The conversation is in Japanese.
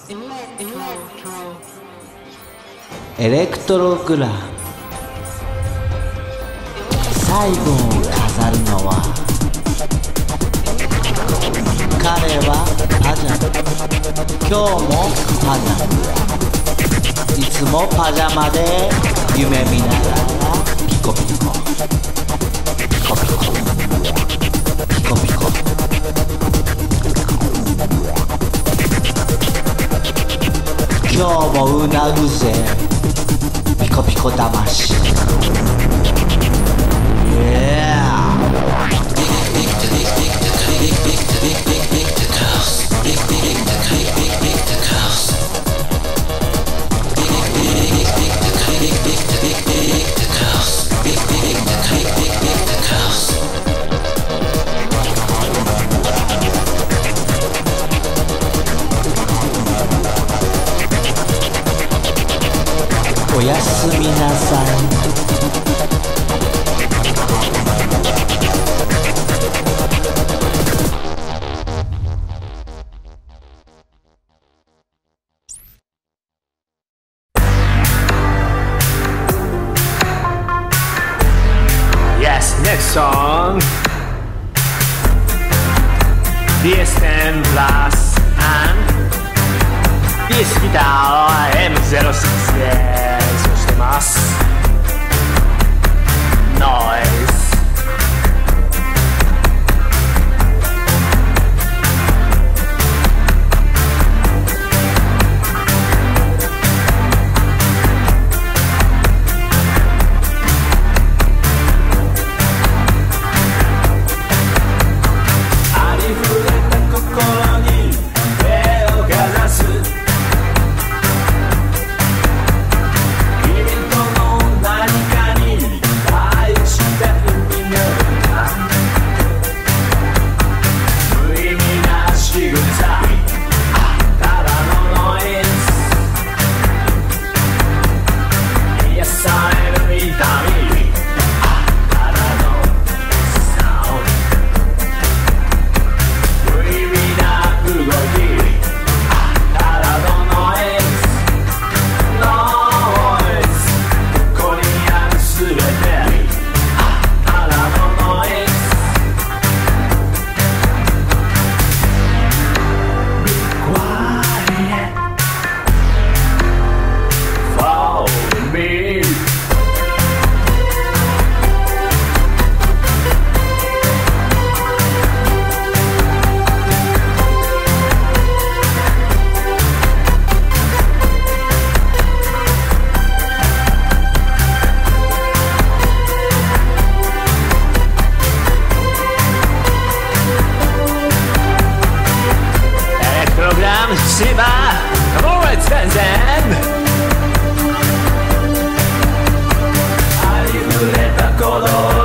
エレクトログラム。最後を飾るのは彼はパジャマ。今日もパジャマ。いつもパジャマで夢見ながらピコピコピコピコピコピコ。今日もうなぐぜピコピコ魂。おやすみなさい。 Yes, next song. DS10 Plus and DS ギターは M06 で演奏してます。Noise。Shiba, come on, let's dance then. ありふれた鼓動